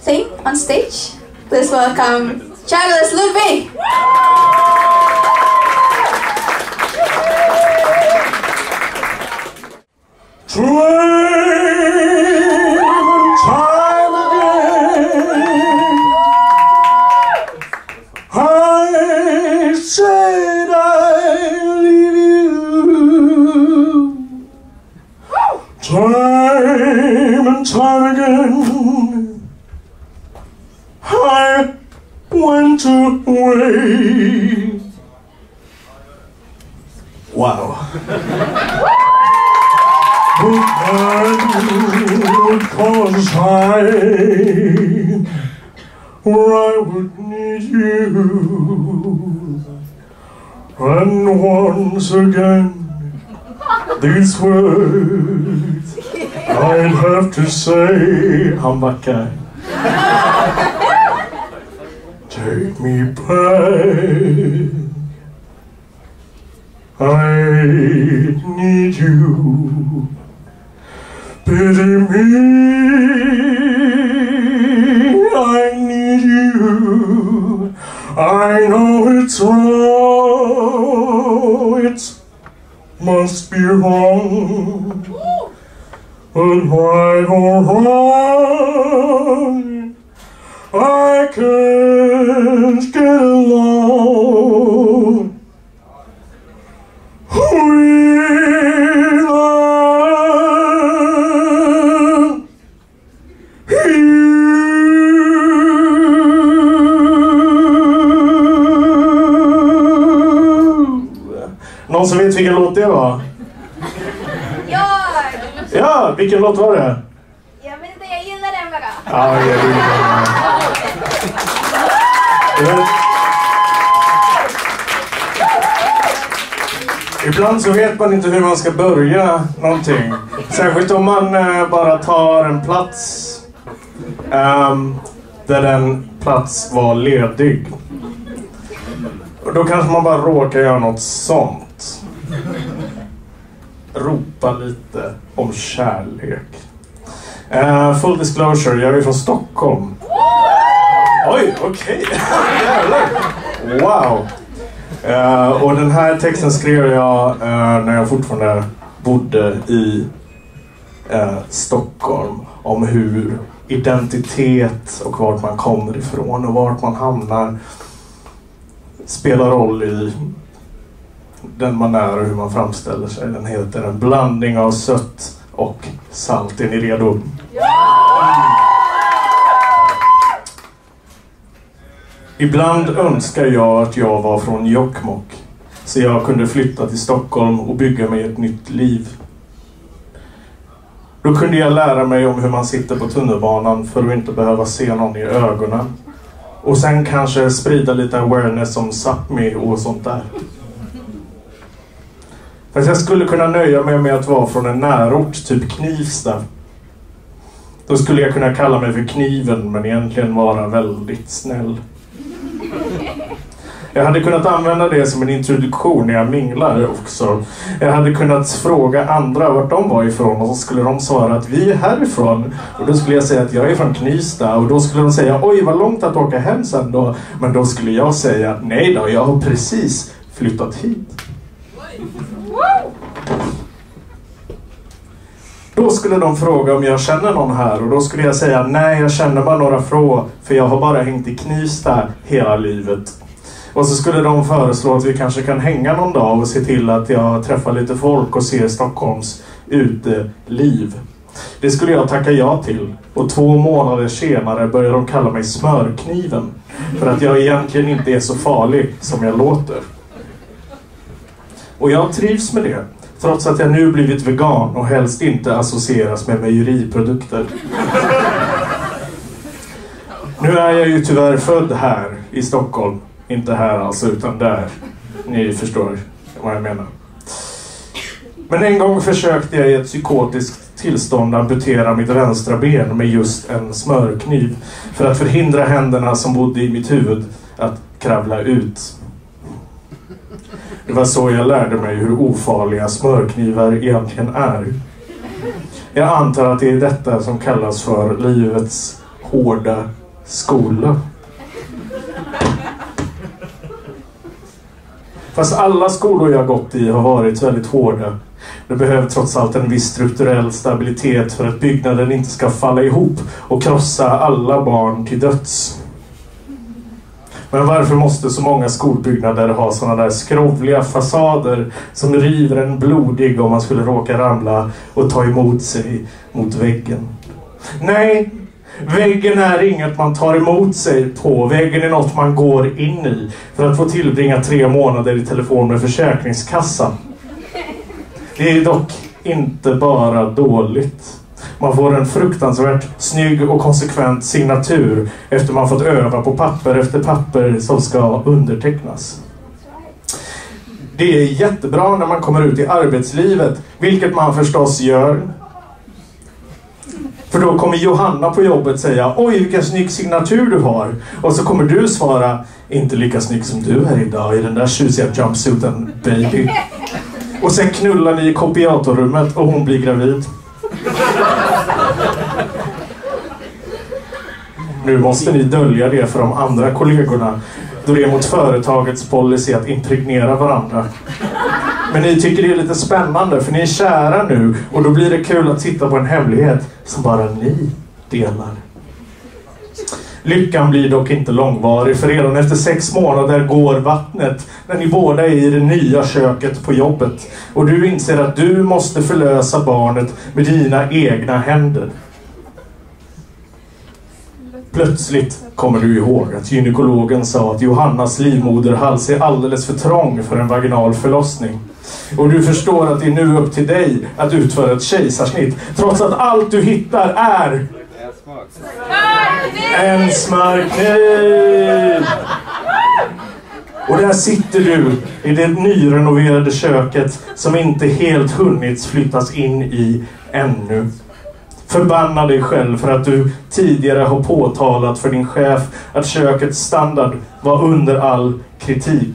thing on stage. Please welcome Charles Ludwig. Time again, I said I'll leave you. Time and time again, I went away. Wow. Because I would need you. And once again, these words I'd have to say. Han backar. Take me back. I need you. Pity me, I need you. I know it's wrong, it must be wrong. But right or wrong, I can't get along. Någon som vet vilken låt det var? Ja, vilken låt var det? Jag vet inte, jag gillar den bara. Ja, jag gillar den. Ibland så vet man inte hur man ska börja någonting. Särskilt om man bara tar en plats där en plats var ledig. Och då kanske man bara råkar göra något sånt. Ropa lite om kärlek. Full disclosure, jag är från Stockholm. Oj, okej. Wow. Och den här texten skrev jag när jag fortfarande bodde i Stockholm. Om hur identitet och vart man kommer ifrån och vart man hamnar spelar roll i den man är och hur man framställer sig. Den heter En blandning av sött och salt. Är ni redo? Ibland önskar jag att jag var från Jokkmokk så jag kunde flytta till Stockholm och bygga mig ett nytt liv. Då kunde jag lära mig om hur man sitter på tunnelbanan för att inte behöva se någon i ögonen. Och sen kanske sprida lite awareness om Sápmi och sånt där. Fast jag skulle kunna nöja mig med att vara från en närort, typ Knivsta. Då skulle jag kunna kalla mig för Kniven, men egentligen vara väldigt snäll. Jag hade kunnat använda det som en introduktion när jag minglar också. Jag hade kunnat fråga andra vart de var ifrån och så skulle de svara att vi är härifrån. Och då skulle jag säga att jag är från Knivsta och då skulle de säga oj vad långt att åka hem sen då. Men då skulle jag säga nej då, jag har precis flyttat hit. Då skulle de fråga om jag känner någon här och då skulle jag säga nej, jag känner bara några få för jag har bara hängt i Knivsta hela livet. Och så skulle de föreslå att vi kanske kan hänga någon dag och se till att jag träffar lite folk och ser Stockholms uteliv. Det skulle jag tacka ja till. Och 2 månader senare började de kalla mig Smörkniven. För att jag egentligen inte är så farlig som jag låter. Och jag trivs med det. Trots att jag nu blivit vegan och helst inte associeras med mejeriprodukter. Nu är jag ju tyvärr född här i Stockholm. Inte här alltså, utan där. Ni förstår vad jag menar. Men en gång försökte jag i ett psykotiskt tillstånd amputera mitt vänstra ben med just en smörkniv. För att förhindra händerna som bodde i mitt huvud att kravla ut. Det var så jag lärde mig hur ofarliga smörknivar egentligen är. Jag antar att det är detta som kallas för livets hårda skolor. Fast alla skolor jag gått i har varit väldigt hårda. Det behöver trots allt en viss strukturell stabilitet för att byggnaden inte ska falla ihop och krossa alla barn till döds. Men varför måste så många skolbyggnader ha sådana där skrovliga fasader som river en blodig om man skulle råka ramla och ta emot sig mot väggen? Nej, väggen är inget man tar emot sig på. Väggen är något man går in i för att få tillbringa 3 månader i telefon med Försäkringskassan. Det är dock inte bara dåligt. Man får en fruktansvärt snygg och konsekvent signatur efter man fått öva på papper efter papper som ska undertecknas. Det är jättebra när man kommer ut i arbetslivet, vilket man förstås gör. För då kommer Johanna på jobbet säga: oj, vilken snygg signatur du har. Och så kommer du svara: inte lika snygg som du är idag i den där tjusiga jumpsuiten, baby. Och sen knullar ni i kopiatorrummet och hon blir gravid. Nu måste ni dölja det för de andra kollegorna, då det är mot företagets policy att impregnera varandra. Men ni tycker det är lite spännande för ni är kära nu, och då blir det kul att titta på en hemlighet som bara ni delar. Lyckan blir dock inte långvarig, för redan efter 6 månader går vattnet när ni båda är i det nya köket på jobbet. Och du inser att du måste förlösa barnet med dina egna händer. Plötsligt kommer du ihåg att gynekologen sa att Johannas livmoderhals är alldeles för trång för en vaginal förlossning. Och du förstår att det är nu upp till dig att utföra ett kejsarsnitt, trots att allt du hittar är en smörkniv. Och där sitter du i det nyrenoverade köket som inte helt hunnits flyttas in i ännu. Förbanna dig själv för att du tidigare har påtalat för din chef att kökets standard var under all kritik.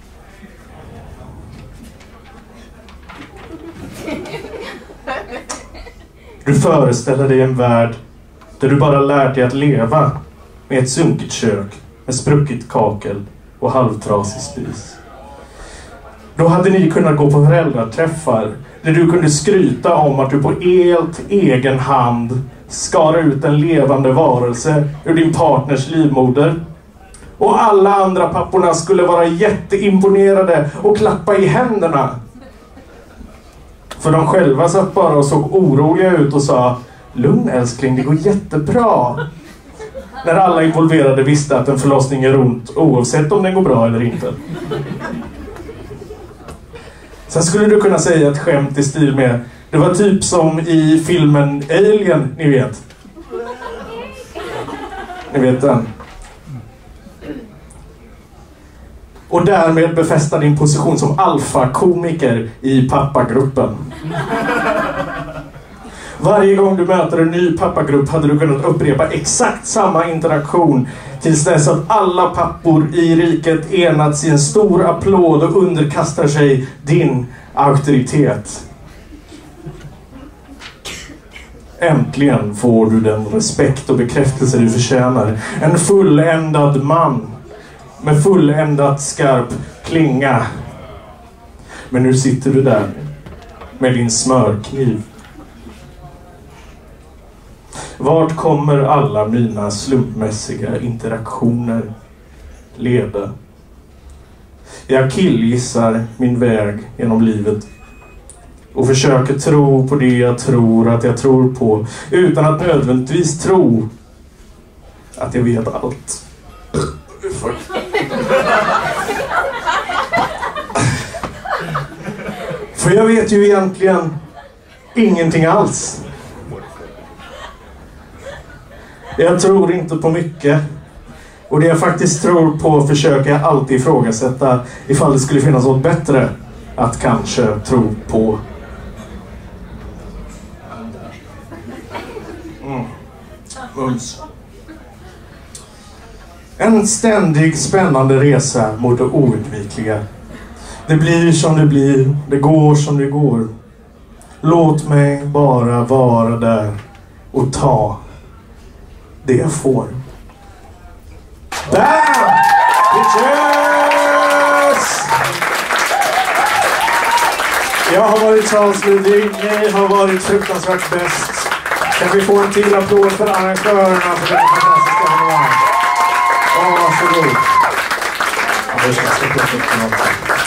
Du föreställer dig en värld där du bara lärt dig att leva med ett sunkigt kök, med spruckit kakel och halvtrasig spis. Då hade ni kunnat gå på föräldraträffar där du kunde skryta om att du på helt egen hand skar ut en levande varelse ur din partners livmoder. Och alla andra papporna skulle vara jätteimponerade och klappa i händerna. För de själva satt bara och såg oroliga ut och sa: lugn älskling, det går jättebra. När alla involverade visste att en förlossning är ont oavsett om den går bra eller inte. Sen skulle du kunna säga ett skämt i stil med: det var typ som i filmen Alien, ni vet. Ni vet den. Och därmed befästa din position som alfa-komiker i pappagruppen. Varje gång du möter en ny pappagrupp hade du kunnat upprepa exakt samma interaktion tills dess att alla pappor i riket enats i en stor applåd och underkastar sig din auktoritet. Äntligen får du den respekt och bekräftelse du förtjänar. En fulländad man med fulländat skarp klinga. Men nu sitter du där med din smörkniv. Vart kommer alla mina slumpmässiga interaktioner leda? Jag killgissar min väg genom livet och försöker tro på det jag tror att jag tror på, utan att nödvändigtvis tro att jag vet allt. För jag vet ju egentligen ingenting alls. Jag tror inte på mycket. Och det jag faktiskt tror på försöker jag alltid ifrågasätta ifall det skulle finnas något bättre att kanske tro på. Mums. En ständig spännande resa mot det oundvikliga. Det blir som det blir, det går som det går. Låt mig bara vara där och ta det jag får. Bam! Bitches! Jag har varit Charles Ludvig, ni har varit fruktansvärt bäst. Kan vi få en till applåd för arrangörerna för den fantastiska här? Varsågod.